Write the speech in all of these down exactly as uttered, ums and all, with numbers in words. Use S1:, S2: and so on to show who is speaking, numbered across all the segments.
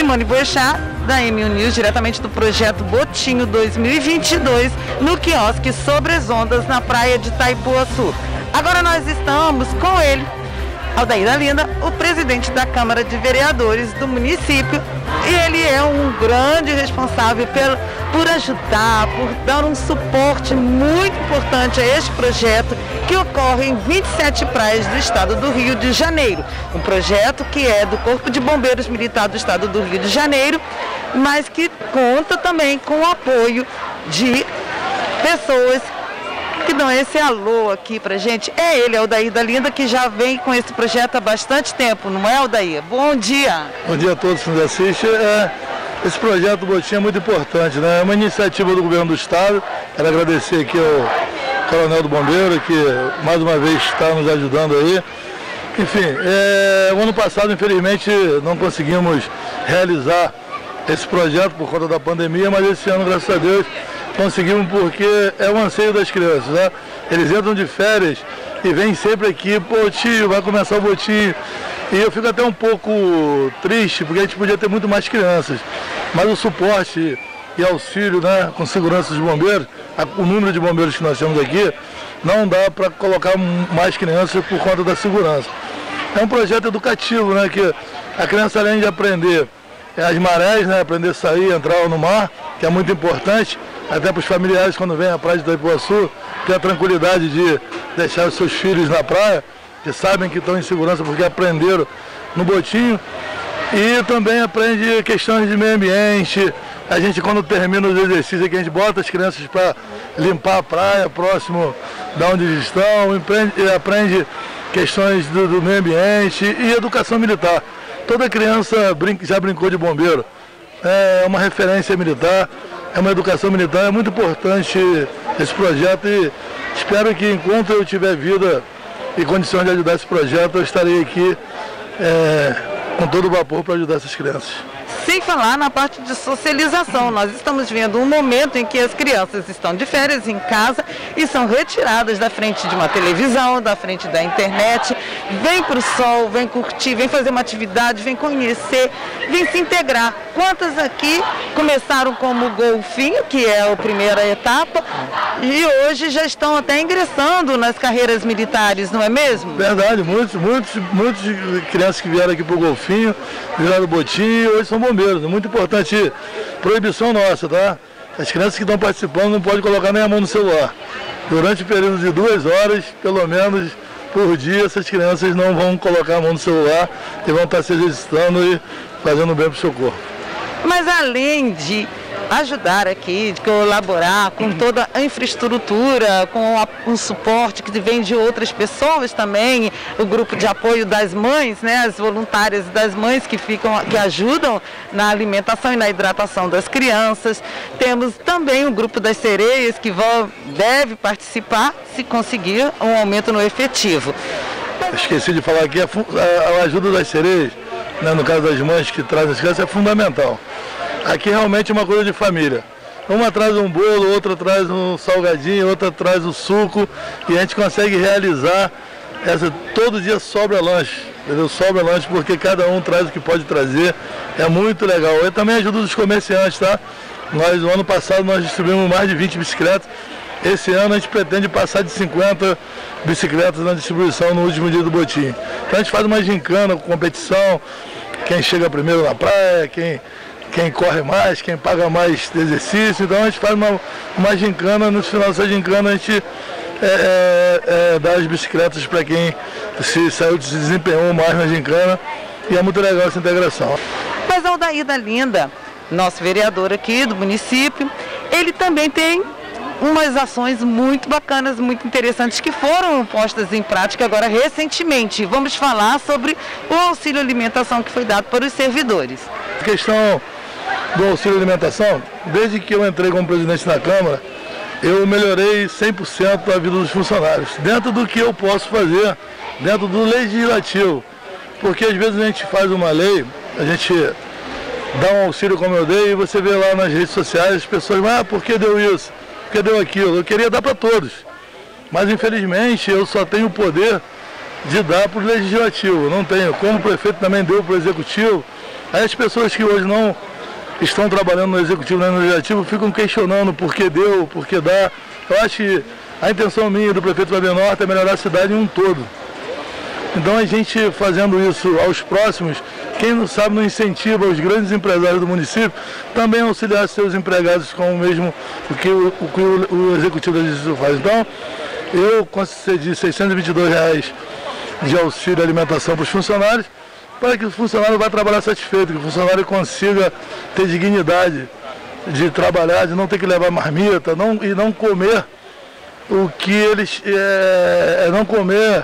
S1: Simone Boechat, da M um News, diretamente do projeto Botinho dois mil e vinte e dois, no quiosque Sobre as Ondas, na praia de Itaipuaçu. Agora nós estamos com ele, Aldair da Linda, o presidente da Câmara de Vereadores do município, e ele é um grande responsável pelo, por ajudar, por dar um suporte muito importante a este projeto que ocorre em vinte e sete praias do estado do Rio de Janeiro. Um projeto que é do Corpo de Bombeiros Militar do estado do Rio de Janeiro, mas que conta também com o apoio de pessoas que dão esse alô aqui pra gente. É ele, Aldair da Linda, que já vem com esse projeto há bastante tempo, não é, Aldair? Bom dia!
S2: Bom dia a todos que nos assistem. É, esse projeto do Botinho é muito importante, né? É uma iniciativa do governo do estado. Quero agradecer aqui ao Coronel do Bombeiro, que mais uma vez está nos ajudando aí. Enfim, é, o ano passado, infelizmente, não conseguimos realizar esse projeto por conta da pandemia, mas esse ano, graças a Deus, conseguimos, porque é o anseio das crianças, né? Eles entram de férias e vêm sempre aqui, pô, tio, vai começar o Botinho. E eu fico até um pouco triste, porque a gente podia ter muito mais crianças. Mas o suporte e auxílio, né, com segurança dos bombeiros, o número de bombeiros que nós temos aqui, não dá para colocar mais crianças por conta da segurança. É um projeto educativo, né, que a criança, além de aprender as marés, né, aprender a sair, entrar no mar, que é muito importante, até para os familiares quando vêm à praia de Itaipuaçu, ter a tranquilidade de deixar os seus filhos na praia, que sabem que estão em segurança porque aprenderam no botinho. E também aprende questões de meio ambiente. A gente, quando termina os exercícios aqui, a gente bota as crianças para limpar a praia próximo da onde eles estão, aprende, aprende questões do, do meio ambiente e educação militar. Toda criança brinca, já brincou de bombeiro, é uma referência militar, é uma educação militar, é muito importante esse projeto e espero que enquanto eu tiver vida e condições de ajudar esse projeto, eu estarei aqui é, com todo o vapor para ajudar essas crianças.
S1: Sem falar na parte de socialização, nós estamos vendo um momento em que as crianças estão de férias em casa e são retiradas da frente de uma televisão, da frente da internet, vem para o sol, vem curtir, vem fazer uma atividade, vem conhecer, vem se integrar. Quantas aqui começaram como golfinho, que é a primeira etapa, e hoje já estão até ingressando nas carreiras militares, não é mesmo?
S2: Verdade, muitos, muitos, muitos crianças que vieram aqui para o golfinho, viraram botinho, hoje são bombeiros. É muito importante, proibição nossa, tá? As crianças que estão participando não podem colocar nem a mão no celular. Durante o período de duas horas, pelo menos por dia, essas crianças não vão colocar a mão no celular e vão estar se exercitando e fazendo bem para o seu corpo.
S1: Mas além de ajudar aqui, de colaborar com toda a infraestrutura, com a, um suporte que vem de outras pessoas também, o grupo de apoio das mães, né, as voluntárias das mães que ficam, que ajudam na alimentação e na hidratação das crianças. Temos também o grupo das sereias que vão, deve participar se conseguir um aumento no efetivo.
S2: Esqueci de falar aqui, a, a, a ajuda das sereias, né, no caso das mães que trazem as crianças, é fundamental. Aqui realmente é uma coisa de família. Uma traz um bolo, outra traz um salgadinho, outra traz o suco e a gente consegue realizar essa, todo dia sobra lanche, entendeu? Sobra lanche porque cada um traz o que pode trazer, é muito legal. Eu também ajudo os comerciantes, tá? Nós, no ano passado nós distribuímos mais de vinte bicicletas, esse ano a gente pretende passar de cinquenta bicicletas na distribuição no último dia do Botinho. Então a gente faz uma gincana com competição, quem chega primeiro na praia, quem... quem corre mais, quem paga mais de exercício, então a gente faz uma, uma gincana, no final dessa gincana a gente é, é, é, dá as bicicletas para quem se saiu, se desempenhou mais na gincana e é muito legal essa integração.
S1: Mas Aldair da Linda, nosso vereador aqui do município, ele também tem umas ações muito bacanas, muito interessantes que foram postas em prática agora recentemente. Vamos falar sobre o auxílio alimentação que foi dado para os servidores.
S2: A questão do auxílio alimentação, desde que eu entrei como presidente da Câmara, eu melhorei cem por cento a vida dos funcionários, dentro do que eu posso fazer, dentro do legislativo. Porque às vezes a gente faz uma lei, a gente dá um auxílio como eu dei, e você vê lá nas redes sociais as pessoas, ah, por que deu isso? Por que deu aquilo? Eu queria dar para todos, mas infelizmente eu só tenho o poder de dar para o legislativo, não tenho. Como o prefeito também deu para o executivo, Aí as pessoas que hoje não estão trabalhando no executivo e no legislativo ficam questionando por que deu, por que dá. Eu acho que a intenção minha do prefeito Fábio Norte é melhorar a cidade em um todo. Então a gente fazendo isso aos próximos, quem não sabe não incentiva os grandes empresários do município também a auxiliar seus empregados com o mesmo o que o, o, que o, o executivo legislativo faz. Então eu concedi seiscentos e vinte e dois reais de auxílio alimentação para os funcionários, para que o funcionário vá trabalhar satisfeito, que o funcionário consiga ter dignidade de trabalhar, de não ter que levar marmita não, e não comer o que eles... É, é não comer...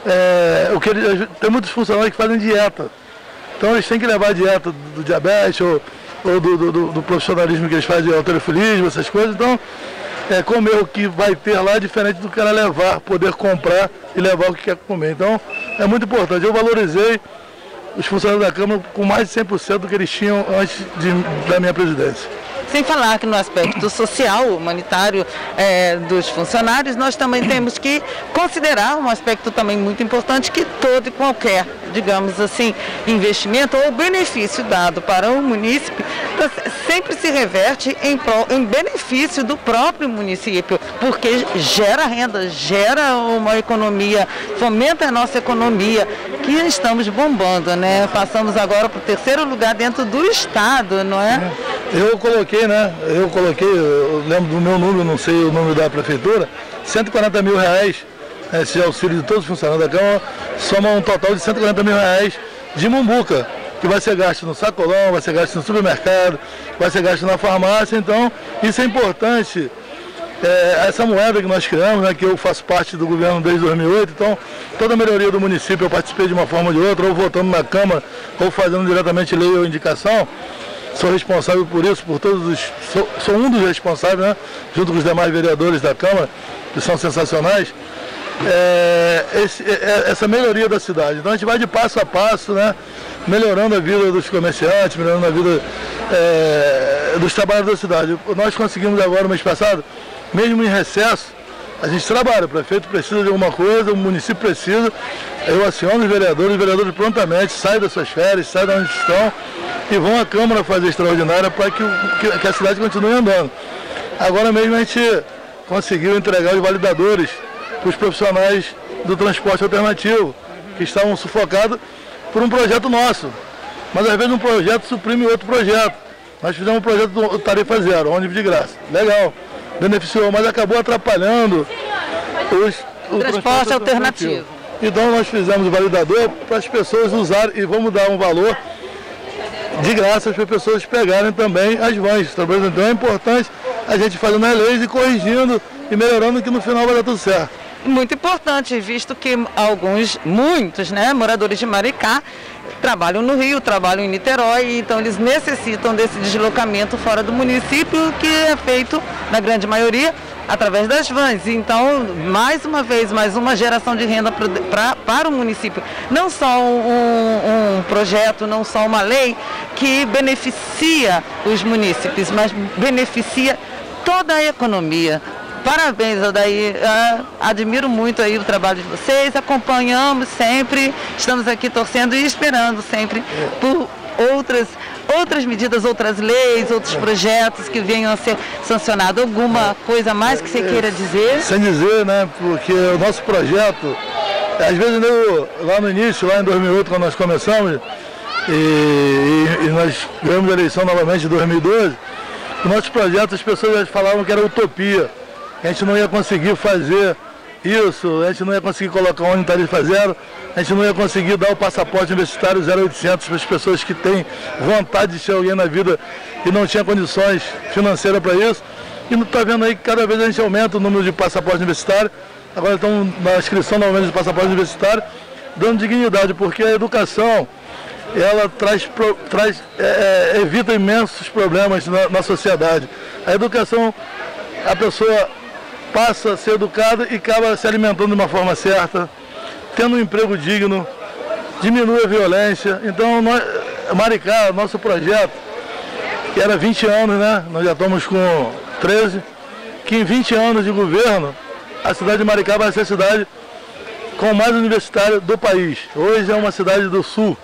S2: É, o que eles, tem muitos funcionários que fazem dieta. Então eles têm que levar a dieta do, do diabetes ou, ou do, do, do profissionalismo que eles fazem, halterofilismo, essas coisas. Então, é, comer o que vai ter lá é diferente do que ela levar, poder comprar e levar o que quer comer. Então, é muito importante. Eu valorizei os funcionários da Câmara com mais de cem por cento do que eles tinham antes de, da minha presidência.
S1: Sem falar que no aspecto social, humanitário é, dos funcionários, nós também temos que considerar um aspecto também muito importante, que todo e qualquer, digamos assim, investimento ou benefício dado para o município sempre se reverte em, pro, em benefício do próprio município, porque gera renda, gera uma economia, fomenta a nossa economia, que estamos bombando, né? Passamos agora para o terceiro lugar dentro do estado, não é?
S2: Eu coloquei, né? Eu coloquei, eu lembro do meu número, não sei o número da prefeitura, cento e quarenta mil reais, esse auxílio de todos os funcionários da Câmara, soma um total de cento e quarenta mil reais de mumbuca, que vai ser gasto no sacolão, vai ser gasto no supermercado, vai ser gasto na farmácia. Então, isso é importante. É, essa moeda que nós criamos, né, que eu faço parte do governo desde dois mil e oito, então toda a melhoria do município eu participei de uma forma ou de outra, ou votando na Câmara, ou fazendo diretamente lei ou indicação. Sou responsável por isso, por todos os. Sou, sou um dos responsáveis, né, junto com os demais vereadores da Câmara, que são sensacionais. É, esse, é, essa melhoria da cidade. Então a gente vai de passo a passo, né, melhorando a vida dos comerciantes, melhorando a vida é, dos trabalhadores da cidade. Nós conseguimos agora, no mês passado, mesmo em recesso, a gente trabalha, o prefeito precisa de alguma coisa, o município precisa, eu aciono os vereadores, os vereadores prontamente saem das suas férias, saem da onde estão e vão à Câmara fazer extraordinária para que, que, que a cidade continue andando. Agora mesmo a gente conseguiu entregar os validadores para os profissionais do transporte alternativo, que estavam sufocados por um projeto nosso. Mas às vezes um projeto suprime outro projeto. Nós fizemos um projeto do Tarifa Zero, ônibus de graça. Legal, beneficiou, mas acabou atrapalhando os, o
S1: transporte, transporte alternativo. alternativo.
S2: Então nós fizemos o validador para as pessoas usarem e vamos dar um valor de graça para as pessoas pegarem também as vans. Então é importante a gente fazendo as leis e corrigindo e melhorando, que no final vai dar tudo certo.
S1: Muito importante, visto que alguns, muitos, né, moradores de Maricá trabalham no Rio, trabalham em Niterói, então eles necessitam desse deslocamento fora do município, que é feito, na grande maioria, através das vans. Então, mais uma vez, mais uma geração de renda pra, pra, para o município. Não só um, um projeto, não só uma lei que beneficia os munícipes, mas beneficia toda a economia. Parabéns, Odair. Uh, admiro muito aí o trabalho de vocês, acompanhamos sempre, estamos aqui torcendo e esperando sempre por outras, outras medidas, outras leis, outros projetos que venham a ser sancionados. Alguma coisa mais que você queira dizer?
S2: Sem dizer, né, porque o nosso projeto, às vezes eu, lá no início, lá em dois mil e oito, quando nós começamos, e, e, e nós ganhamos a eleição novamente em dois mil e doze, o nosso projeto as pessoas falavam que era utopia. A gente não ia conseguir fazer isso, a gente não ia conseguir colocar um ônibus tarifa zero, a gente não ia conseguir dar o passaporte universitário zero oitocentos para as pessoas que têm vontade de ser alguém na vida e não tinham condições financeiras para isso. E está vendo aí que cada vez a gente aumenta o número de passaporte universitário, agora estão na inscrição novamente de passaporte universitário, dando dignidade, porque a educação, ela traz, traz é, é, evita imensos problemas na, na sociedade. A educação, a pessoa passa a ser educada e acaba se alimentando de uma forma certa, tendo um emprego digno, diminui a violência. Então, nós, Maricá, nosso projeto, que era vinte anos, né? Nós já estamos com treze, que em vinte anos de governo, a cidade de Maricá vai ser a cidade com mais universitário do país. Hoje é uma cidade do sul,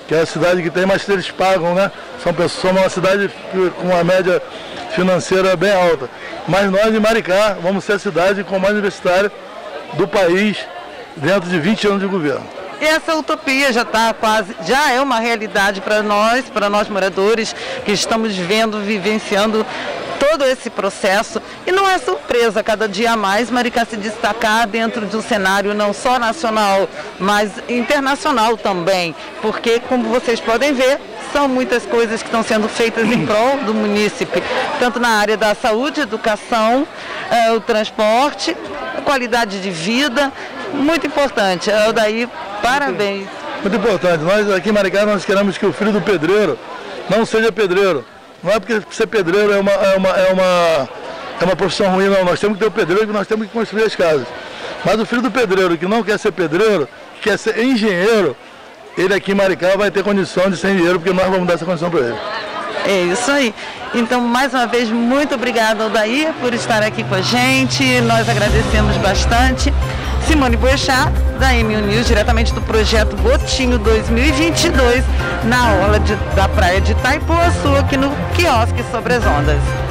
S2: que é a cidade que tem, mas que eles pagam, né? São pessoas, somos uma cidade com uma média financeira bem alta. Mas nós em Maricá vamos ser a cidade com mais universitária do país dentro de vinte anos de governo.
S1: E essa utopia já está quase, já é uma realidade para nós, para nós moradores que estamos vendo, vivenciando todo esse processo. E não é surpresa, cada dia mais Maricá se destacar dentro de um cenário não só nacional, mas internacional também, porque como vocês podem ver, são muitas coisas que estão sendo feitas em prol do munícipe, tanto na área da saúde, educação, eh, o transporte, a qualidade de vida, muito importante. Daí, parabéns.
S2: Muito importante. Nós aqui em Maricá nós queremos que o filho do pedreiro não seja pedreiro. Não é porque ser pedreiro é uma, é uma, é uma, é uma profissão ruim, não. Nós temos que ter o pedreiro e nós temos que construir as casas. Mas o filho do pedreiro que não quer ser pedreiro, que quer ser engenheiro, ele aqui em Maricá vai ter condição de ser engenheiro, porque nós vamos dar essa condição para ele.
S1: É isso aí. Então, mais uma vez, muito obrigada, Aldair, por estar aqui com a gente. Nós agradecemos bastante. Simone Boechat, da M um News, diretamente do projeto Botinho dois mil e vinte e dois, na orla de, da praia de Itaipuaçu, aqui no Quiosque Sobre as Ondas.